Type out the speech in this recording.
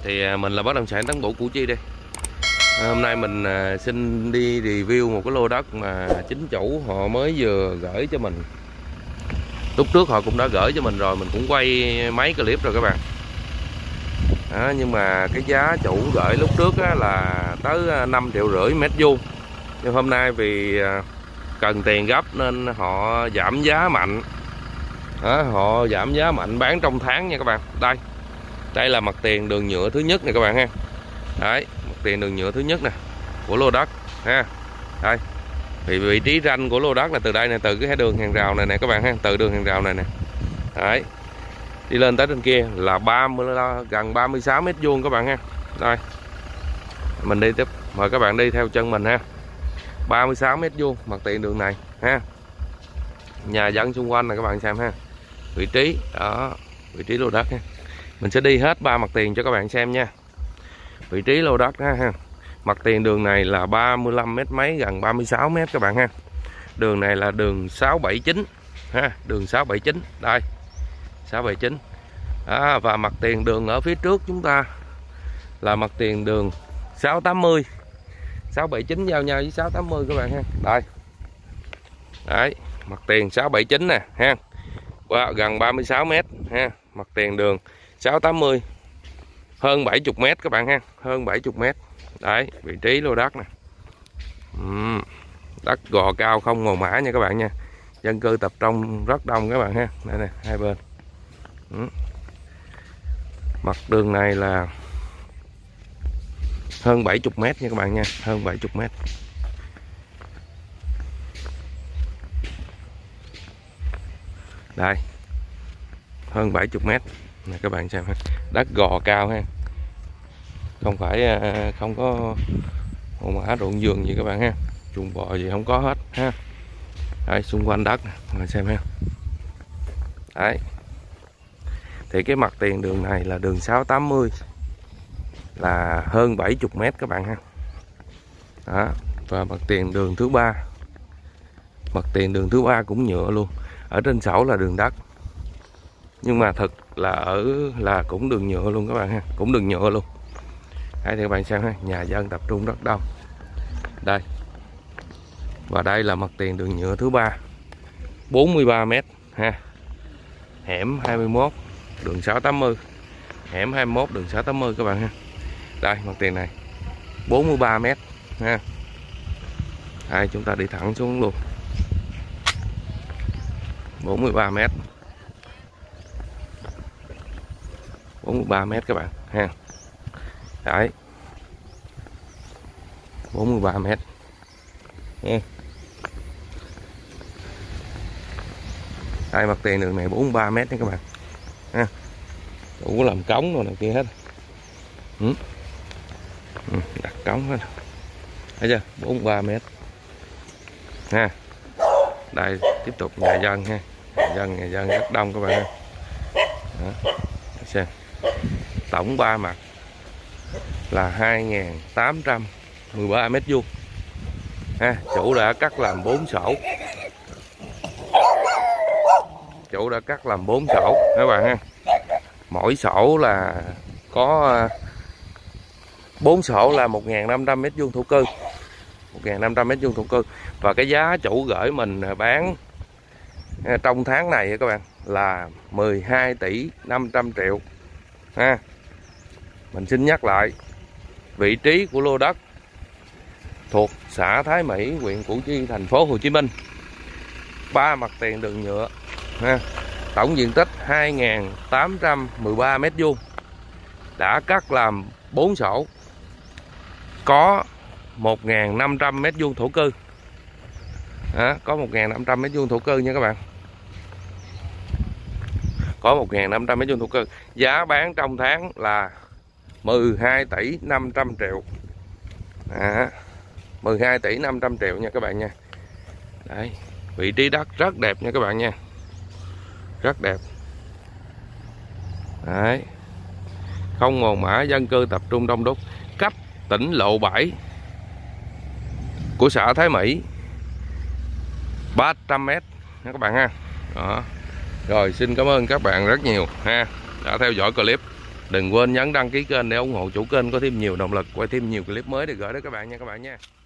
Thì mình là bất động sản Tấn Bửu Củ Chi đây. Hôm nay mình xin đi review một cái lô đất mà chính chủ họ mới vừa gửi cho mình. Lúc trước họ cũng đã gửi cho mình rồi, mình cũng quay mấy clip rồi các bạn. Nhưng mà cái giá chủ gửi lúc trước là tới 5,5 triệu mét vuông. Nhưng hôm nay vì cần tiền gấp nên họ giảm giá mạnh. Họ giảm giá mạnh bán trong tháng nha các bạn. Đây là mặt tiền đường nhựa thứ nhất này các bạn ha. Đấy, mặt tiền đường nhựa thứ nhất nè của lô đất ha. Đây. Thì vị trí ranh của lô đất là từ đây nè, từ cái đường hàng rào này nè các bạn ha, từ đường hàng rào này nè. Đấy. Đi lên tới trên kia là gần 36 mét vuông các bạn ha. Đây. Mình đi tiếp, mời các bạn đi theo chân mình ha. 36 mét vuông mặt tiền đường này ha. Nhà dân xung quanh này các bạn xem ha. Vị trí đó, vị trí lô đất ha. Mình sẽ đi hết 3 mặt tiền cho các bạn xem nha. Vị trí lô đất ha. Mặt tiền đường này là 35 mét mấy, gần 36 mét các bạn ha. Đường này là đường 679 ha, đường 679 đây. 679. Và mặt tiền đường ở phía trước chúng ta là mặt tiền đường 680. 679 giao nhau với 680 các bạn ha. Đây. Đấy, mặt tiền 679 nè ha. Gần 36 mét ha, mặt tiền đường 680. Hơn 70 mét các bạn ha, hơn 70 mét. Đấy, vị trí lô đất nè. Đất gò cao không màu mã nha các bạn nha. Dân cư tập trung rất đông các bạn ha. Đây nè, hai bên. Mặt đường này là hơn 70 mét nha các bạn nha, hơn 70 mét. Đây. Hơn 70 mét. Nè các bạn xem ha. Đất gò cao ha. Không phải không có màu mã ruộng vườn gì các bạn ha. Chuồng bò gì không có hết ha. Đây, xung quanh đất nè, các bạn xem ha. Đấy. Thì cái mặt tiền đường này là đường 680 là hơn 70 mét các bạn ha. Đó. Và mặt tiền đường thứ ba, mặt tiền đường thứ ba cũng nhựa luôn. Ở trên sổ là đường đất, nhưng mà thực là cũng đường nhựa luôn các bạn ha, cũng đường nhựa luôn. Đây thì các bạn xem ha, nhà dân tập trung rất đông. Đây. Và đây là mặt tiền đường nhựa thứ ba, 43 mét ha. Hẻm 21 đường 680. Hẻm 21 đường 680 các bạn ha. Đây mặt tiền này 43 mét ha. Đây chúng ta đi thẳng xuống luôn. 43 mét. 43 mét các bạn ha. Đấy. 43 mét. Đây mặt tiền đường này 43 mét nha các bạn. Ha. Đủ làm cống rồi này kia hết. Đặt cống hết. Thấy chưa? 43 mét. Ha. Đây tiếp tục nhà dân ha. Nhà dân rất đông các bạn ha. Đó. Xem. Tổng 3 mặt là 2.813 mét vuông. Ha, chủ đã cắt làm 4 sổ. Chủ đã cắt làm 4 sổ các bạn ha. Mỗi sổ là có 4 sổ là 1.500 mét vuông thổ cư. 1.500 mét vuông thổ cư. Và cái giá chủ gửi mình bán trong tháng này các bạn là 12 tỷ 500 triệu ha. Mình xin nhắc lại vị trí của lô đất thuộc xã Thái Mỹ, huyện Củ Chi, thành phố Hồ Chí Minh. 3 mặt tiền đường nhựa ha. Tổng diện tích 2.813 mét vuông. Đã cắt làm 4 sổ. Có 1.500 mét vuông thổ cư. Có 1.500 mét vuông thổ cư nha các bạn. Có 1.500 mét vuông thổ cư. Giá bán trong tháng là 12 tỷ 500 triệu. 12 tỷ 500 triệu nha các bạn nha. Đấy, vị trí đất rất đẹp nha các bạn nha. Rất đẹp. Đấy. Không mồ mã, dân cư tập trung đông đúc. Cách tỉnh lộ 7 của xã Thái Mỹ 300 mét nha các bạn ha. Đó. Rồi xin cảm ơn các bạn rất nhiều ha, đã theo dõi clip. Đừng quên nhấn đăng ký kênh để ủng hộ chủ kênh có thêm nhiều động lực quay thêm nhiều clip mới để gửi đến các bạn nha các bạn nha.